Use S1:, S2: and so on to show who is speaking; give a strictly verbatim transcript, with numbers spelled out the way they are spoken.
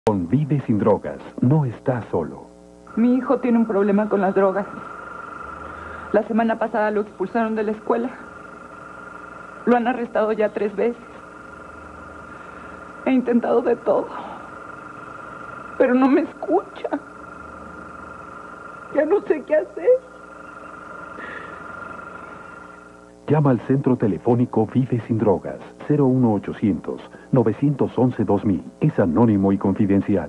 S1: Con Vive Sin Drogas, no estás solo.
S2: Mi hijo tiene un problema con las drogas. La semana pasada lo expulsaron de la escuela. Lo han arrestado ya tres veces. He intentado de todo, pero no me escucha. Ya no sé qué hacer.
S1: Llama al centro telefónico Vive Sin Drogas, cero uno ochocientos, nueve once, dos mil. Es anónimo y confidencial.